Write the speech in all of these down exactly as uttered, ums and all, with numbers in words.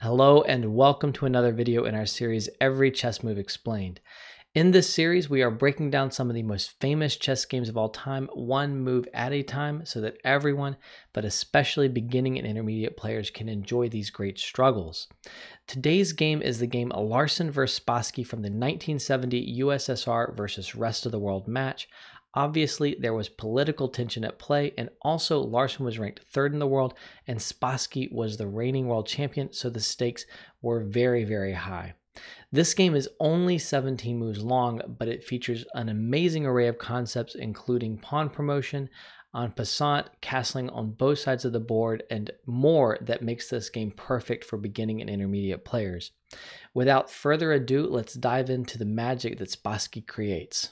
Hello and welcome to another video in our series, Every Chess Move Explained. In this series, we are breaking down some of the most famous chess games of all time, one move at a time, so that everyone, but especially beginning and intermediate players, can enjoy these great struggles. Today's game is the game Larsen versus. Spassky from the nineteen seventy U S S R versus rest of the world match. Obviously, there was political tension at play, and also Larsen was ranked third in the world, and Spassky was the reigning world champion, so the stakes were very, very high. This game is only seventeen moves long, but it features an amazing array of concepts, including pawn promotion, en passant, castling on both sides of the board, and more that makes this game perfect for beginning and intermediate players. Without further ado, let's dive into the magic that Spassky creates.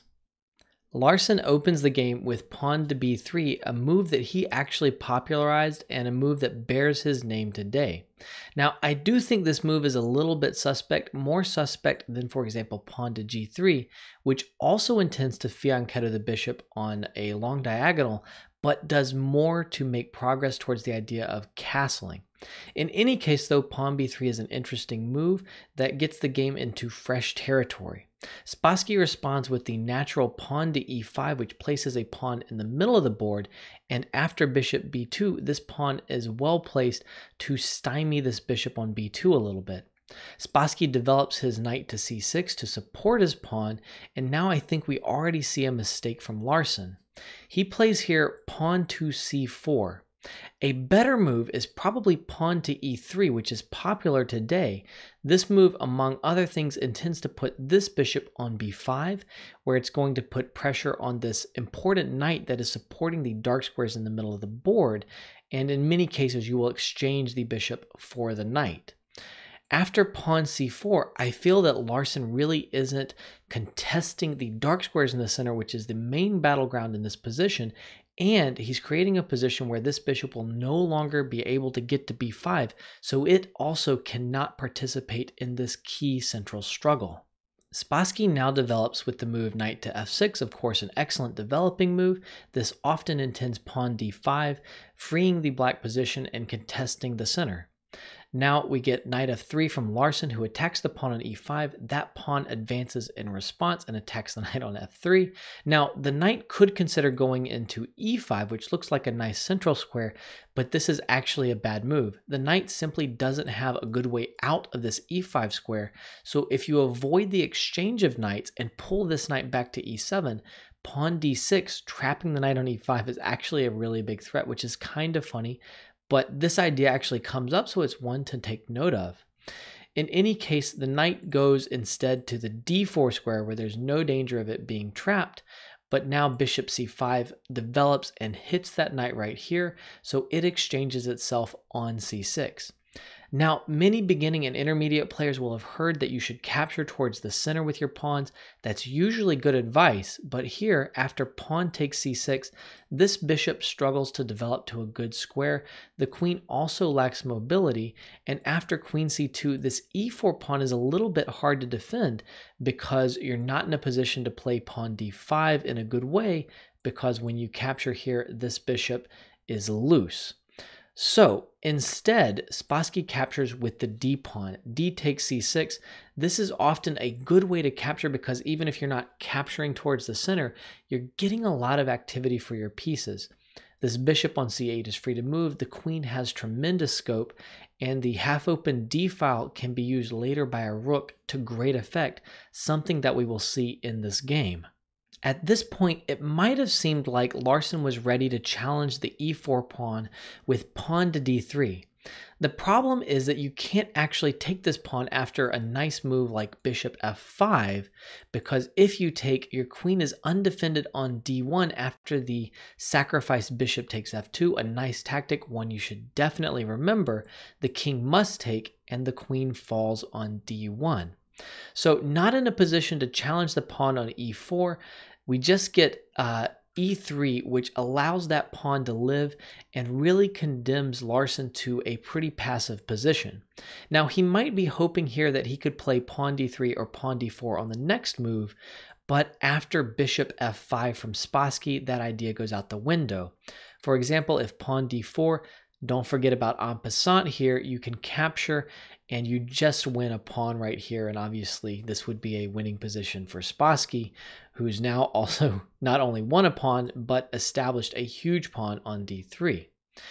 Larsen opens the game with pawn to b three, a move that he actually popularized and a move that bears his name today. Now, I do think this move is a little bit suspect, more suspect than, for example, pawn to g three, which also intends to fianchetto the bishop on a long diagonal, but does more to make progress towards the idea of castling. In any case, though, pawn b three is an interesting move that gets the game into fresh territory. Spassky responds with the natural pawn to e five, which places a pawn in the middle of the board, and after bishop b two, this pawn is well placed to stymie this bishop on b two a little bit. Spassky develops his knight to c six to support his pawn, and now I think we already see a mistake from Larsen. He plays here pawn to c four. A better move is probably pawn to e three, which is popular today. This move, among other things, intends to put this bishop on b five, where it's going to put pressure on this important knight that is supporting the dark squares in the middle of the board, and in many cases you will exchange the bishop for the knight. After pawn c four, I feel that Larsen really isn't contesting the dark squares in the center, which is the main battleground in this position, and he's creating a position where this bishop will no longer be able to get to b five, so it also cannot participate in this key central struggle. Spassky now develops with the move knight to f six, of course an excellent developing move. This often intends pawn d five, freeing the black position and contesting the center. Now we get knight f three from Larsen, who attacks the pawn on e five. That pawn advances in response and attacks the knight on f three. Now the knight could consider going into e five, which looks like a nice central square, but this is actually a bad move. The knight simply doesn't have a good way out of this e five square, so if you avoid the exchange of knights and pull this knight back to e seven, pawn d six, trapping the knight on e five, is actually a really big threat, which is kind of funny. But this idea actually comes up, so it's one to take note of. In any case, the knight goes instead to the d four square, where there's no danger of it being trapped, but now bishop c five develops and hits that knight right here, so it exchanges itself on c six. Now, many beginning and intermediate players will have heard that you should capture towards the center with your pawns. That's usually good advice, but here, after pawn takes c six, this bishop struggles to develop to a good square. The queen also lacks mobility, and after queen c two, this e four pawn is a little bit hard to defend because you're not in a position to play pawn d five in a good way, because when you capture here, this bishop is loose. So instead, Spassky captures with the d pawn. D takes c six. This is often a good way to capture because even if you're not capturing towards the center, you're getting a lot of activity for your pieces. This bishop on c eight is free to move. The queen has tremendous scope, and the half-open d file can be used later by a rook to great effect, something that we will see in this game. At this point, it might have seemed like Larsen was ready to challenge the e four pawn with pawn to d three. The problem is that you can't actually take this pawn after a nice move like bishop f five, because if you take, your queen is undefended on d one after the sacrificed bishop takes f two, a nice tactic, one you should definitely remember. The king must take, and the queen falls on d one. So not in a position to challenge the pawn on e four, we just get uh, e three, which allows that pawn to live and really condemns Larsen to a pretty passive position. Now, he might be hoping here that he could play pawn d three or pawn d four on the next move, but after bishop f five from Spassky, that idea goes out the window. For example, if pawn d four, don't forget about en passant here, you can capture and you just win a pawn right here. And obviously this would be a winning position for Spassky, who's now also not only won a pawn, but established a huge pawn on d three.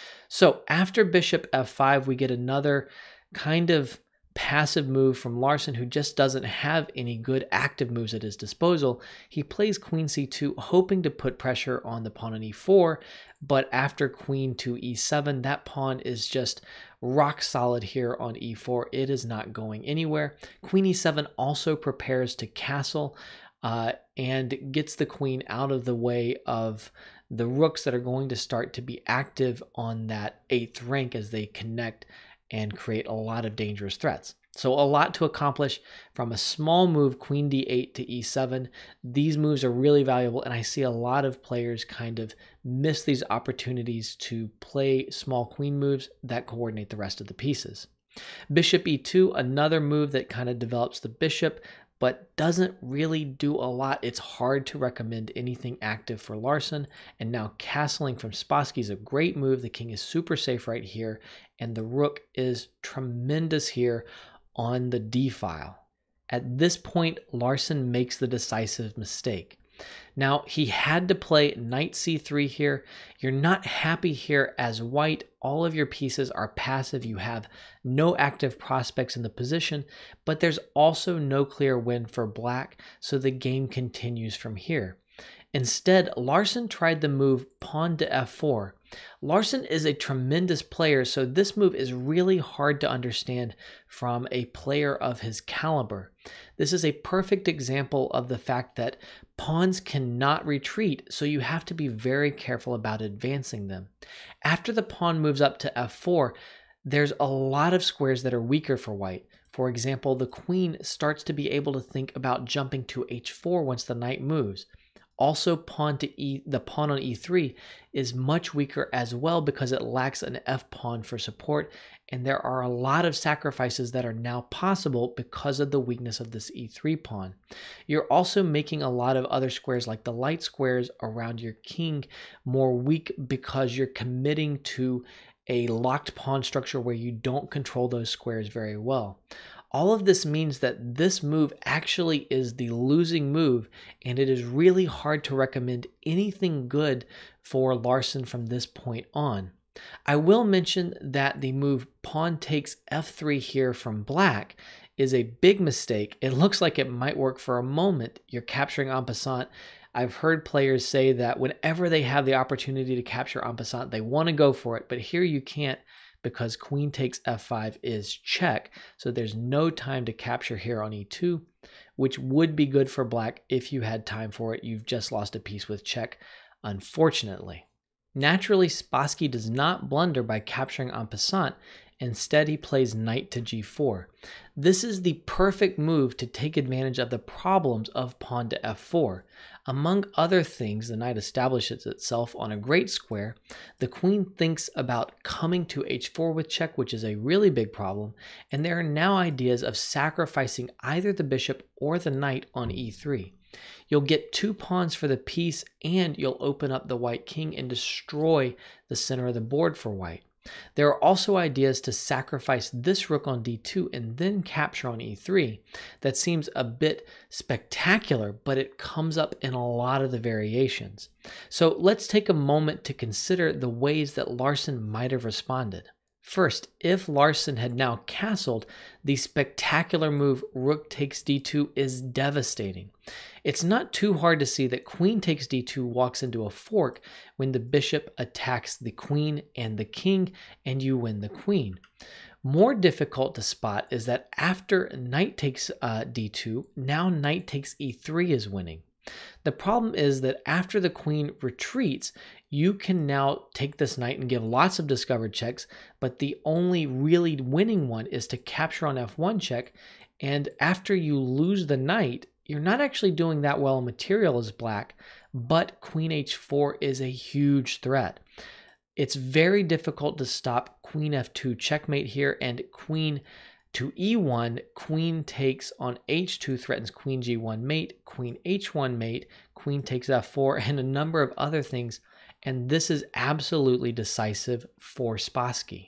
So after bishop f five, we get another kind of passive move from Larsen, who just doesn't have any good active moves at his disposal. He plays queen c two, hoping to put pressure on the pawn on e four, but after queen to e seven, that pawn is just rock solid here on e four. It is not going anywhere. Queen e seven also prepares to castle uh, and gets the queen out of the way of the rooks that are going to start to be active on that eighth rank as they connect and create a lot of dangerous threats. So a lot to accomplish from a small move, queen d eight to e seven. These moves are really valuable, and I see a lot of players kind of miss these opportunities to play small queen moves that coordinate the rest of the pieces. Bishop e two, another move that kind of develops the bishop, but doesn't really do a lot. It's hard to recommend anything active for Larsen. And now castling from Spassky is a great move. The king is super safe right here, and the rook is tremendous here on the d file. At this point, Larsen makes the decisive mistake. Now, he had to play knight c three here. You're not happy here as white. All of your pieces are passive. You have no active prospects in the position, but there's also no clear win for black, so the game continues from here. Instead, Larsen tried the move pawn to f four. Larsen is a tremendous player, so this move is really hard to understand from a player of his caliber. This is a perfect example of the fact that pawns cannot retreat, so you have to be very careful about advancing them. After the pawn moves up to f four, there's a lot of squares that are weaker for white. For example, the queen starts to be able to think about jumping to h four once the knight moves. Also, pawn to e, the pawn on e three is much weaker as well because it lacks an f-pawn for support, and there are a lot of sacrifices that are now possible because of the weakness of this e three pawn. You're also making a lot of other squares, like the light squares around your king, more weak because you're committing to a locked pawn structure where you don't control those squares very well. All of this means that this move actually is the losing move, and it is really hard to recommend anything good for Larsen from this point on. I will mention that the move pawn takes f three here from black is a big mistake. It looks like it might work for a moment. You're capturing en passant. I've heard players say that whenever they have the opportunity to capture en passant, they want to go for it, but here you can't, because queen takes f five is check, so there's no time to capture here on e two, which would be good for black if you had time for it. You've just lost a piece with check, unfortunately. Naturally, Spassky does not blunder by capturing en passant. Instead, he plays knight to g four. This is the perfect move to take advantage of the problems of pawn to f four. Among other things, the knight establishes itself on a great square. The queen thinks about coming to h four with check, which is a really big problem, and there are now ideas of sacrificing either the bishop or the knight on e three. You'll get two pawns for the piece, and you'll open up the white king and destroy the center of the board for white. There are also ideas to sacrifice this rook on d two and then capture on e three. That seems a bit spectacular, but it comes up in a lot of the variations. So let's take a moment to consider the ways that Larsen might have responded. First, if Larsen had now castled, the spectacular move rook takes d two is devastating. It's not too hard to see that queen takes d two walks into a fork when the bishop attacks the queen and the king, and you win the queen. More difficult to spot is that after knight takes uh, d two, now knight takes e three is winning. The problem is that after the queen retreats, you can now take this knight and give lots of discovered checks, but the only really winning one is to capture on f one check, and after you lose the knight, you're not actually doing that well in material as black, but queen h four is a huge threat. It's very difficult to stop queen f two checkmate here, and queen to e one, queen takes on h two threatens queen g one mate, queen h one mate, queen takes f four, and a number of other things, and this is absolutely decisive for Spassky.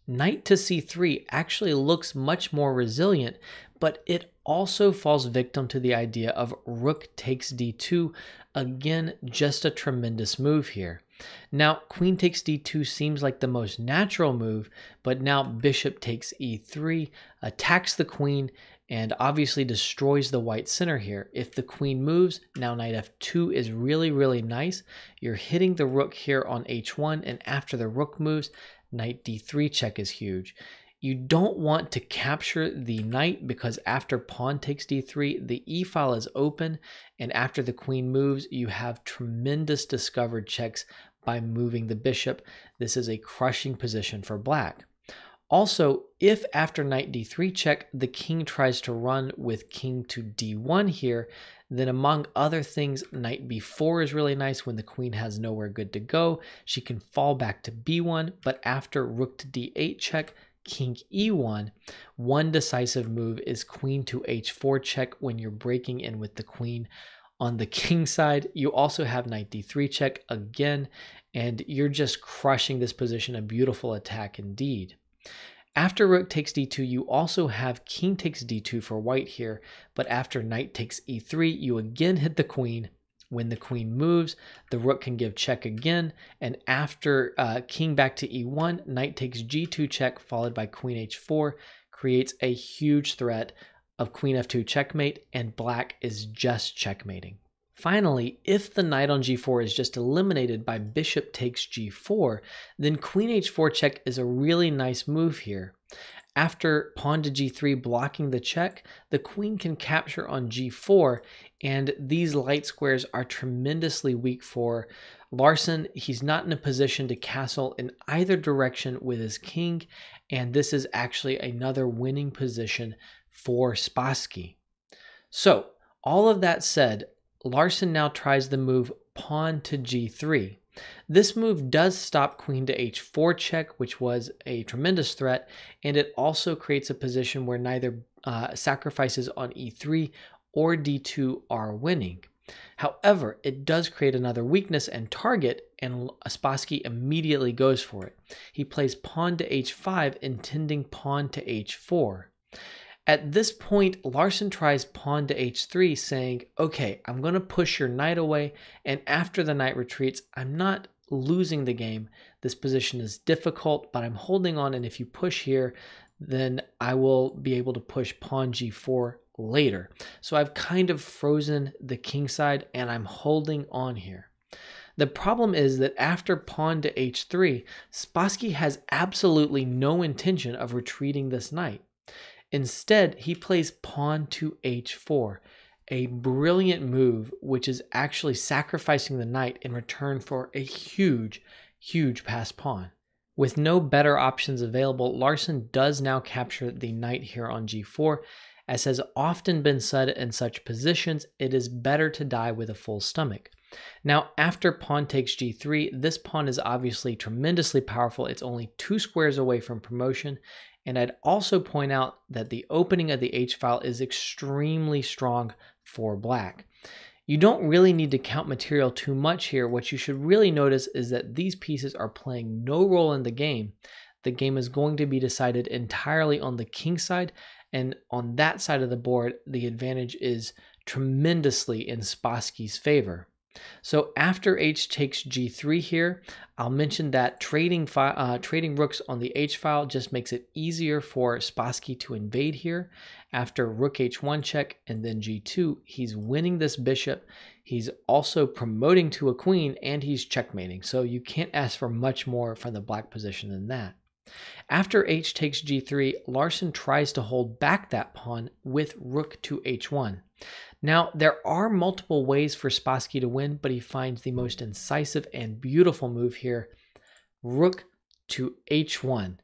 Knight to c three actually looks much more resilient, but it also falls victim to the idea of rook takes d two. Again, just a tremendous move here. Now, queen takes d two seems like the most natural move, but now bishop takes e three, attacks the queen, and obviously destroys the white center here. If the queen moves, now knight f two is really, really nice. You're hitting the rook here on h one, and after the rook moves, knight d three check is huge. You don't want to capture the knight because after pawn takes d three, the e-file is open, and after the queen moves, you have tremendous discovered checks by moving the bishop. This is a crushing position for black. Also, if after knight d three check, the king tries to run with king to d one here, then among other things, knight b four is really nice when the queen has nowhere good to go. She can fall back to b one, but after rook to d eight check, king e one, one decisive move is queen to h four check when you're breaking in with the queen. On the king side, you also have knight d three check again, and you're just crushing this position, a beautiful attack indeed. After rook takes d two, you also have king takes d two for white here, but after knight takes e three, you again hit the queen. When the queen moves, the rook can give check again, and after uh, king back to e one, knight takes g two check followed by queen h four, creates a huge threat of queen f two checkmate, and black is just checkmating. Finally, if the knight on g four is just eliminated by bishop takes g four, then queen h four check is a really nice move here. After pawn to g three blocking the check, the queen can capture on g four, and these light squares are tremendously weak for Larsen. He's not in a position to castle in either direction with his king, and this is actually another winning position for Spassky. So, all of that said, Larsen now tries the move pawn to g three. This move does stop queen to h four check, which was a tremendous threat, and it also creates a position where neither uh, sacrifices on e three or d two are winning. However, it does create another weakness and target, and Spassky immediately goes for it. He plays pawn to h five, intending pawn to h four. At this point, Larsen tries pawn to h three, saying, okay, I'm going to push your knight away, and after the knight retreats, I'm not losing the game. This position is difficult, but I'm holding on, and if you push here, then I will be able to push pawn g four later. So I've kind of frozen the king side, and I'm holding on here. The problem is that after pawn to h three, Spassky has absolutely no intention of retreating this knight. Instead, he plays pawn to h four, a brilliant move which is actually sacrificing the knight in return for a huge, huge passed pawn. With no better options available, Larsen does now capture the knight here on g four. As has often been said in such positions, it is better to die with a full stomach. Now, after pawn takes g three, this pawn is obviously tremendously powerful. It's only two squares away from promotion. And I'd also point out that the opening of the h-file is extremely strong for black. You don't really need to count material too much here. What you should really notice is that these pieces are playing no role in the game. The game is going to be decided entirely on the king side, and on that side of the board, the advantage is tremendously in Spassky's favor. So after h takes g three here, I'll mention that trading, uh, trading rooks on the h-file just makes it easier for Spassky to invade here. After rook h one check and then g two, he's winning this bishop. He's also promoting to a queen, and he's checkmating. So you can't ask for much more from the black position than that. After h takes g three, Larsen tries to hold back that pawn with rook to h one. Now, there are multiple ways for Spassky to win, but he finds the most incisive and beautiful move here, rook to h one.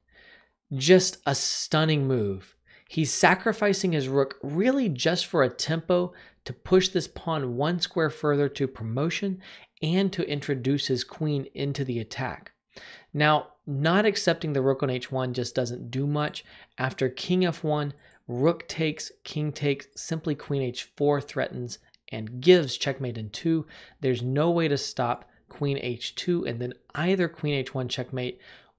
Just a stunning move. He's sacrificing his rook really just for a tempo to push this pawn one square further to promotion and to introduce his queen into the attack. Now, not accepting the rook on h one just doesn't do much. After king f one, rook takes, king takes, simply queen h four threatens and gives checkmate in two. There's no way to stop queen h two, and then either queen h one checkmate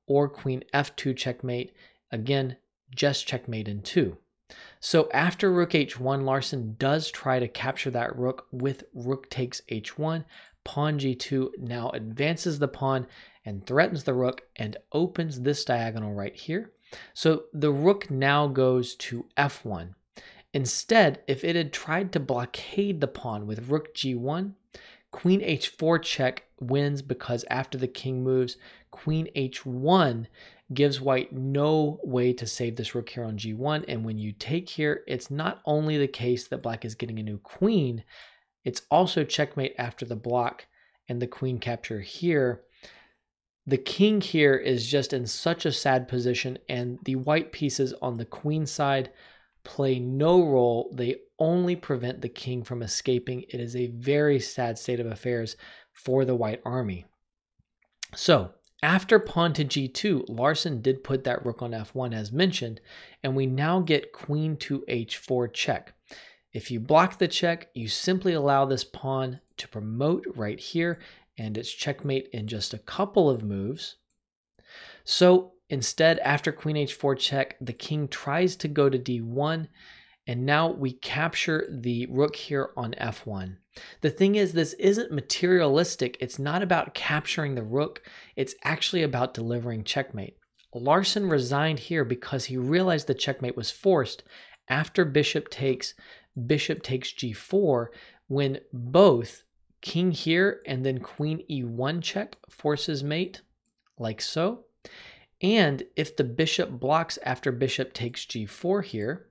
or queen f two checkmate. Again, just checkmate in two. So after rook h one, Larsen does try to capture that rook with rook takes h one. Pawn g two now advances the pawn and threatens the rook and opens this diagonal right here. So the rook now goes to f one. Instead, if it had tried to blockade the pawn with rook g one, queen h four check wins because after the king moves, queen h one gives white no way to save this rook here on g one. And when you take here, it's not only the case that black is getting a new queen, it's also checkmate after the block and the queen capture here. The king here is just in such a sad position, and the white pieces on the queen side play no role. They only prevent the king from escaping. It is a very sad state of affairs for the white army. So after pawn to g two, Larsen did put that rook on f one as mentioned, and we now get queen to h four check. If you block the check, you simply allow this pawn to promote right here, and it's checkmate in just a couple of moves. So instead, after queen h four check, the king tries to go to d one, and now we capture the rook here on f one. The thing is, this isn't materialistic. It's not about capturing the rook. It's actually about delivering checkmate. Larsen resigned here because he realized the checkmate was forced after bishop takes, bishop takes g four, when both king here and then queen e one check forces mate, like so. And if the bishop blocks after bishop takes g four here,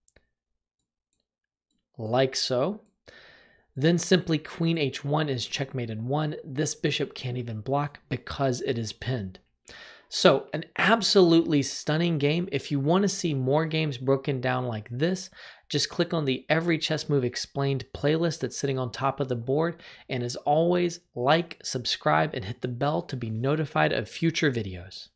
like so, then simply queen h one is checkmate in one. This bishop can't even block because it is pinned. So an absolutely stunning game. If you want to see more games broken down like this, just click on the Every Chess Move Explained playlist that's sitting on top of the board. And as always, like, subscribe, and hit the bell to be notified of future videos.